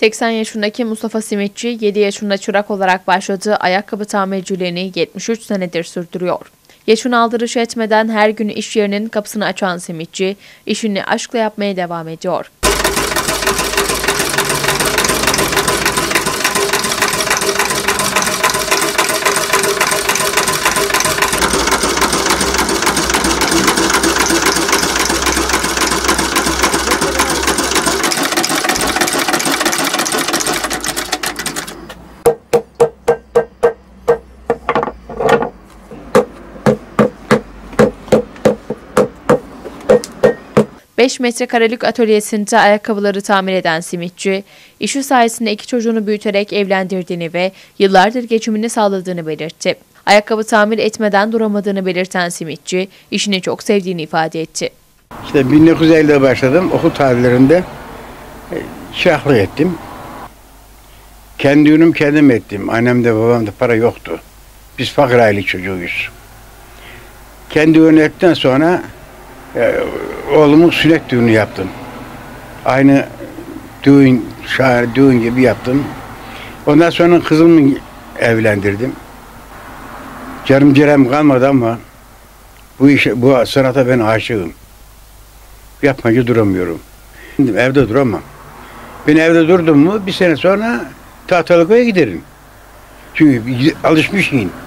80 yaşındaki Mustafa Simitçi, 7 yaşında çırak olarak başladığı ayakkabı tamirciliğini 73 senedir sürdürüyor. Yaşını aldırış etmeden her gün iş yerinin kapısını açan Simitçi, işini aşkla yapmaya devam ediyor. Beş metrekarelik atölyesinde ayakkabıları tamir eden Simitçi, işi sayesinde 2 çocuğunu büyüterek evlendirdiğini ve yıllardır geçimini sağladığını belirtti. Ayakkabı tamir etmeden duramadığını belirten Simitçi, işini çok sevdiğini ifade etti. İşte 1950'de başladım, okul tarihlerinde çıraklık ettim. Kendi ürünümü kendim ettim. Annemde babamda para yoktu. Biz fakir aile çocuğuyuz. Kendi ürünü ettikten sonra oğlumun sünnet düğünü yaptım. Aynı düğün gibi yaptım. Ondan sonra kızımı evlendirdim. Canım cerem kalmadı ama bu sanata ben aşığım. Yapmayınca duramıyorum. Evde duramam. Ben evde durdum mu bir sene sonra Tahtalıköy'e giderim. Çünkü alışmışım.